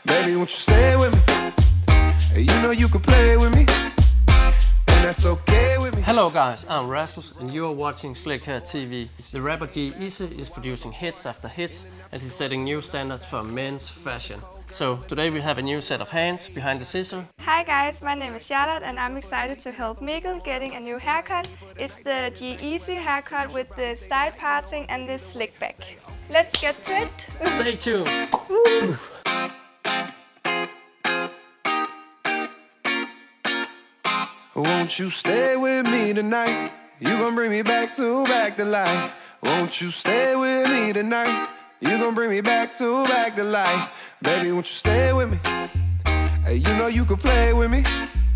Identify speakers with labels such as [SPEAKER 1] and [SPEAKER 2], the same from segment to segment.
[SPEAKER 1] Baby, won't you stay with me? You know you can play with me, and that's okay with me.
[SPEAKER 2] Hello guys, I'm Rasmus and you are watching Slikhaar TV. The rapper G-EAZY is producing hits after hits and he's setting new standards for men's fashion. So today we have a new set of hands behind the scissor.
[SPEAKER 3] Hi guys, my name is Charlotte and I'm excited to help Mikkel getting a new haircut. It's the G-EAZY haircut with the side parting and the slick back. Let's get to it.
[SPEAKER 2] Stay tuned.
[SPEAKER 1] Won't you stay with me tonight? You gon' bring me back to life. Won't you stay with me tonight? You gon' bring me back to life. Baby, won't you stay with me? You know you can play with me,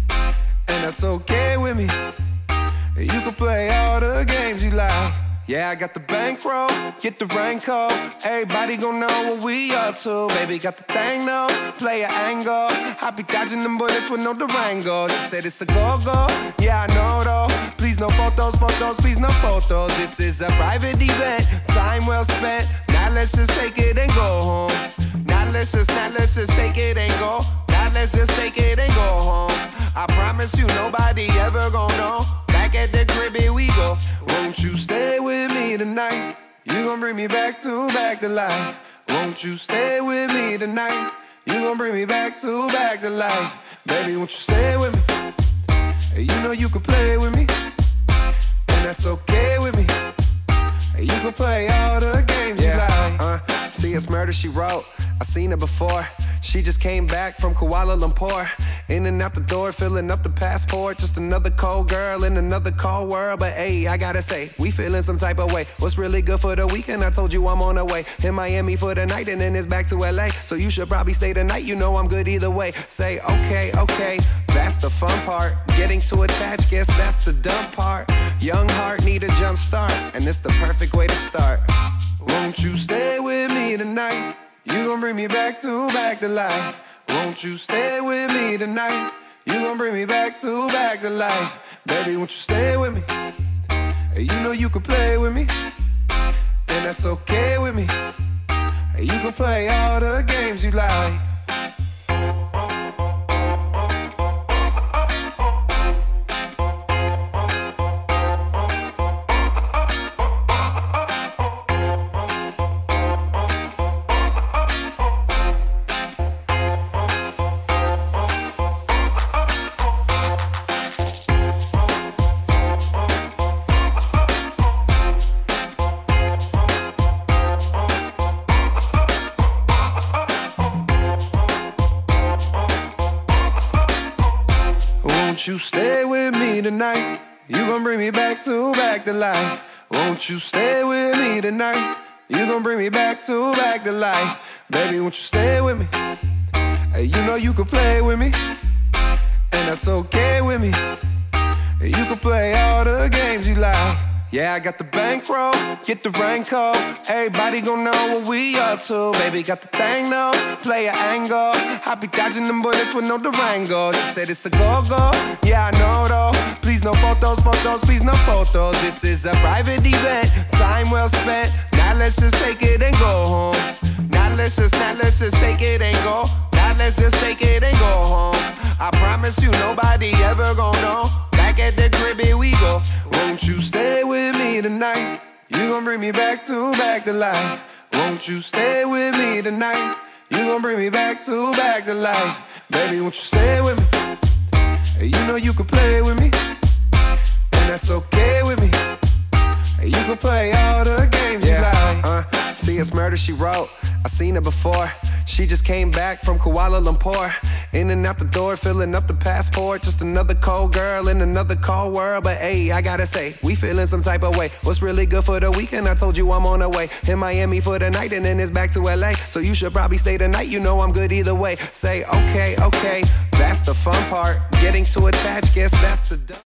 [SPEAKER 1] and that's okay with me. You can play all the games you like. Yeah, I got the bankroll, get the raincoat. Everybody gon' know what we up to. Baby, got the thing though, play an angle. I be dodging them bullets with no Durango. She said it's a go-go, yeah I know though. Please no photos, please no photos. This is a private event, time well spent. Now let's just take it and go home. Now let's just take it and go. Now let's just take it and go home. I promise you nobody ever gon' know. Back at the crib, here we go. Won't you stay with me tonight? You gon' bring me back to life. Won't you stay with me tonight? You gon' bring me back to life. Baby, won't you stay with me? You know you can play with me, and that's okay with me. You can play all the games you like. See, it's murder she wrote. I seen her before. She just came back from Kuala Lumpur. In and out the door, filling up the passport. Just another cold girl in another cold world. But hey, I gotta say, we feeling some type of way. What's really good for the weekend? I told you I'm on the way. In Miami for the night and then it's back to LA. So you should probably stay the night, you know I'm good either way. Say, okay, okay, that's the fun part. Getting too attached, guess that's the dumb part. Young heart need a jump start, and it's the perfect way to start. Won't you stay with me tonight? You gon' bring me back to life. Won't you stay with me tonight? You gon' bring me back to life. Baby, won't you stay with me? You know you can play with me, and that's okay with me. You can play all the games you like. Won't you stay with me tonight? You gon' bring me back to life. Won't you stay with me tonight? You gon' bring me back to life. Baby, won't you stay with me? You know you can play with me, and that's okay with me. You can play all the games you like. Yeah, I got the bankroll, get the raincoat. Everybody gon' know what we up to. Baby, got the thing though, play an angle. I be dodging them bullets with no Durango. She said it's a go-go, yeah I know though. Please no photos, please no photos. This is a private event, time well spent. Now let's just take it and go home. Now let's just take it and go. Now let's just take it and go home. I promise you nobody ever gon' know. Back at the crib, here we go. Won't you stay with me tonight? You gon' bring me back to life. Won't you stay with me tonight? You gon' bring me back to life. Baby, won't you stay with me? You know you can play with me, and that's okay with me. You can play all the games you like. See, it's murder she wrote. I seen her before. She just came back from Kuala Lumpur. In and out the door, filling up the passport. Just another cold girl in another cold world. But hey, I gotta say, we feeling some type of way. What's really good for the weekend? I told you I'm on the way. In Miami for the night and then it's back to LA. So you should probably stay the night, you know I'm good either way. Say, okay, okay, that's the fun part. Getting too attached, guess that's the